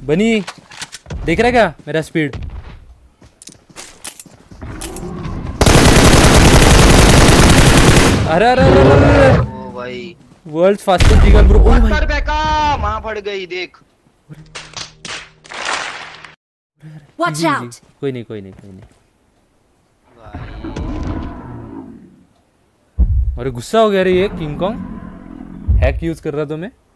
बनी देख रहा है क्या मेरा स्पीड? अरे अरे अरे अरे ओ भाई वर्ल्ड फास्टेस्ट ईगल ब्रो। ओ भाई पत्थर फेंका, वहां पड़ गई देख। Watch out! कोई नहीं कोई नहीं कोई नहीं। भाई अरे गुस्सा हो गया रे ये किंग कॉन्ग। हैक यूज कर रहा तो मैं